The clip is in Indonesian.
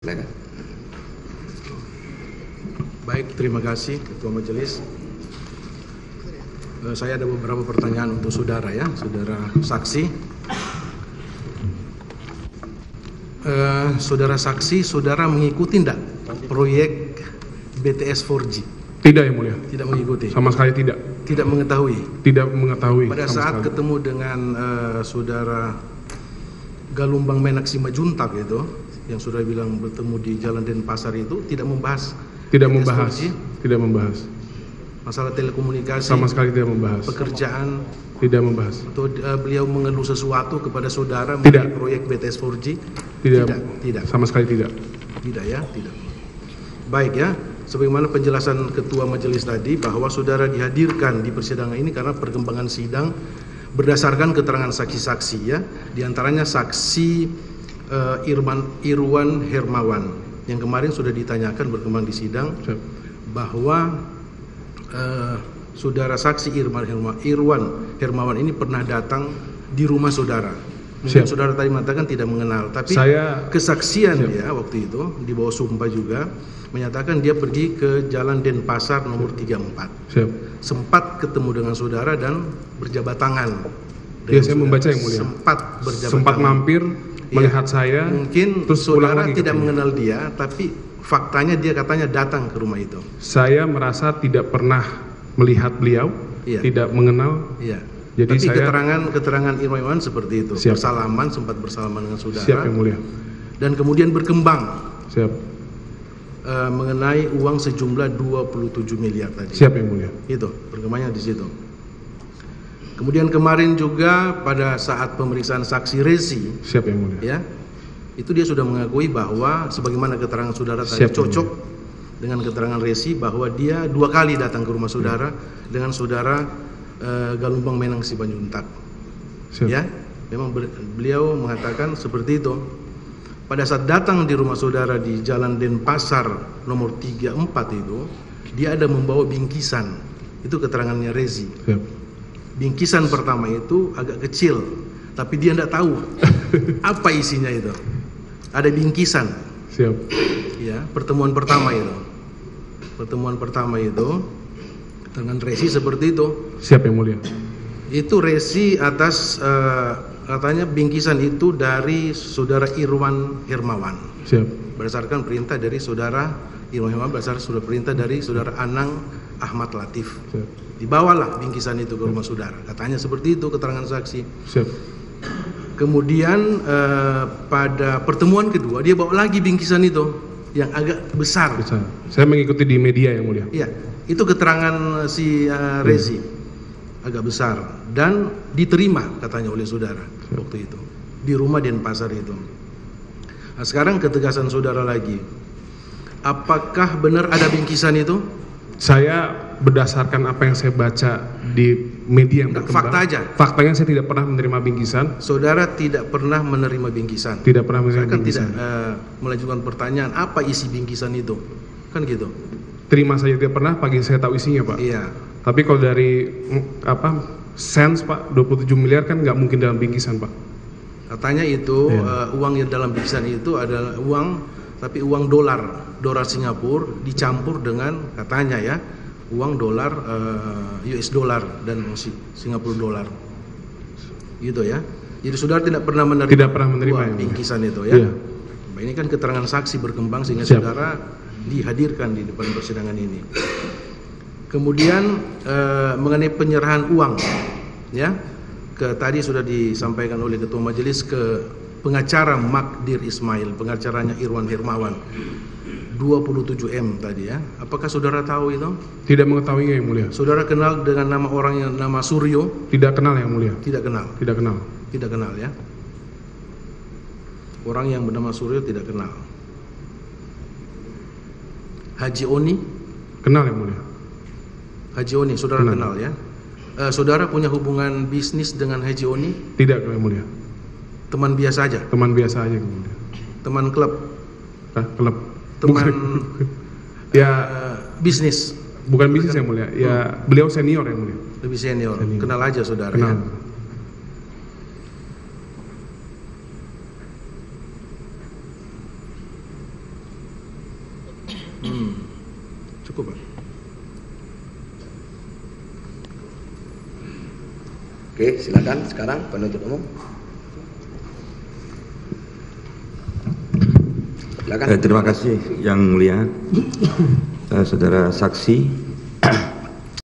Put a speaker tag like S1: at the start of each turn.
S1: Baik, terima kasih Ketua Majelis. Saya ada beberapa pertanyaan untuk saudara ya, saudara saksi. Saudara saksi, saudara mengikuti tidak proyek BTS 4G?
S2: Tidak, yang mulia.
S1: Tidak mengikuti?
S2: Sama sekali tidak.
S1: Tidak mengetahui?
S2: Tidak mengetahui.
S1: Pada saat sekali ketemu dengan saudara Galumbang Menak Simajuntak itu, yang sudah bilang bertemu di Jalan Denpasar itu, tidak membahas?
S2: Tidak membahas. Tidak membahas.
S1: Masalah telekomunikasi?
S2: Sama sekali tidak membahas.
S1: Pekerjaan?
S2: Tidak membahas.
S1: Atau beliau mengeluh sesuatu kepada saudara mengenai proyek BTS 4G? Tidak.
S2: Sama sekali tidak.
S1: Tidak ya, tidak. Baik ya, sebagaimana penjelasan Ketua Majelis tadi bahwa saudara dihadirkan di persidangan ini karena perkembangan sidang berdasarkan keterangan saksi-saksi ya, diantaranya saksi Irwan Hermawan yang kemarin sudah ditanyakan berkembang di sidang bahwa saudara saksi Irwan Hermawan ini pernah datang di rumah saudara. Mungkin saudara tadi mengatakan tidak mengenal, tapi kesaksian dia waktu itu di bawah sumpah juga menyatakan dia pergi ke Jalan Denpasar nomor 34. Sempat ketemu dengan saudara dan berjabat tangan.
S2: Ya, saya membaca yang mulia.
S1: Sempat berjabat
S2: sempat
S1: tangan.
S2: Mampir melihat saya.
S1: Mungkin
S2: terus
S1: saudara tidak mengenal dia, tapi faktanya dia katanya datang ke rumah itu.
S2: Saya merasa tidak pernah melihat beliau, tidak mengenal.
S1: Iya.
S2: Jadi
S1: tapi keterangan Irwan seperti itu.
S2: Siap.
S1: Sempat bersalaman dengan saudara.
S2: Siap yang mulia.
S1: Dan kemudian berkembang.
S2: Siap.
S1: Mengenai uang sejumlah 27 miliar tadi.
S2: Siap yang mulia.
S1: Itu perkembangannya di situ. Kemudian kemarin juga pada saat pemeriksaan saksi Rezi.
S2: Siap yang mulia.
S1: Ya. Itu dia sudah mengakui bahwa sebagaimana keterangan saudara tadi cocok dengan keterangan Rezi bahwa dia 2 kali datang ke rumah saudara dengan saudara Galumbang Menang Simajuntak. Ya, memang beliau mengatakan seperti itu. Pada saat datang di rumah saudara di Jalan Denpasar nomor 34 itu, dia ada membawa bingkisan. Itu keterangannya Rezi. Bingkisan pertama itu agak kecil, tapi dia tidak tahu apa isinya itu. Ada bingkisan.
S2: Siap. Ya,
S1: pertemuan pertama itu. Pertemuan pertama itu dengan Rezi seperti itu.
S2: Siap yang mulia.
S1: Itu Rezi atas katanya bingkisan itu dari saudara Irwan Hermawan.
S2: Siap.
S1: Berdasarkan perintah dari saudara Irwan Hermawan, berdasarkan sudah perintah dari saudara Anang Ahmad Latif.
S2: Siap.
S1: Dibawalah bingkisan itu ke rumah saudara. Katanya seperti itu keterangan saksi.
S2: Siap.
S1: Kemudian pada pertemuan kedua dia bawa lagi bingkisan itu yang agak besar.
S2: Saya mengikuti di media yang mulia.
S1: Iya, itu keterangan si Rezi agak besar dan diterima katanya oleh saudara waktu itu di rumah Denpasar itu. Nah, sekarang ketegasan saudara lagi, apakah benar ada bingkisan itu?
S2: Saya berdasarkan apa yang saya baca di media yang berkembang.
S1: Fakta aja.
S2: Faktanya saya tidak pernah menerima bingkisan.
S1: Saudara tidak pernah menerima bingkisan.
S2: Tidak pernah menerima
S1: Saya
S2: bingkisan.
S1: tidak melanjutkan pertanyaan apa isi bingkisan itu, kan gitu.
S2: Terima saja tidak pernah, pagi saya tahu isinya Pak.
S1: Iya.
S2: Tapi kalau dari sense Pak, 27 miliar kan nggak mungkin dalam bingkisan Pak.
S1: Katanya itu uang yang dalam bingkisan itu adalah uang, tapi uang dolar Singapura dicampur dengan katanya ya uang dolar US dollar dan Singapura dolar gitu ya. Jadi saudara tidak pernah menerima bingkisan itu ya. Nah, ini kan keterangan saksi berkembang sehingga saudara dihadirkan di depan persidangan ini. Kemudian mengenai penyerahan uang ya, tadi sudah disampaikan oleh Ketua Majelis ke pengacara Magdir Ismail, pengacaranya Irwan Hermawan, 27M tadi ya. Apakah saudara tahu itu?
S2: Tidak mengetahuinya yang mulia.
S1: Saudara kenal dengan nama orang yang nama Suryo?
S2: Tidak kenal yang mulia.
S1: Tidak kenal.
S2: Tidak kenal.
S1: Tidak kenal ya. Orang yang bernama Suryo tidak kenal. Haji Oni?
S2: Kenal yang mulia.
S1: Haji Oni saudara kenal ya. Saudara punya hubungan bisnis dengan Haji Oni?
S2: Tidak yang mulia.
S1: Teman biasa aja?
S2: Teman biasa aja yang mulia.
S1: Teman klub?
S2: Klub.
S1: Teman bisnis?
S2: Bukan bisnis yang mulia. Ya beliau senior yang mulia.
S1: Lebih senior. Kenal aja saudara.
S2: Kenal.
S1: Ya? Cukup Pak.
S3: Oke, silakan sekarang penuntut umum. Silakan.
S4: Terima kasih Yang Mulia, saudara saksi.